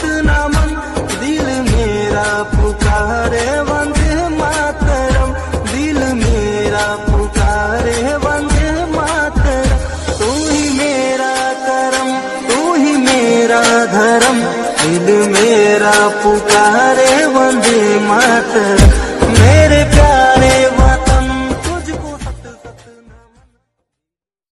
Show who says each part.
Speaker 1: इतना मन, दिल मेरा पुकारे वंदे मातरम, दिल मेरा पुकारे वंदे मातरम। तू ही मेरा करम, तू ही मेरा धर्म, दिल मेरा पुकारे वंदे मातरम।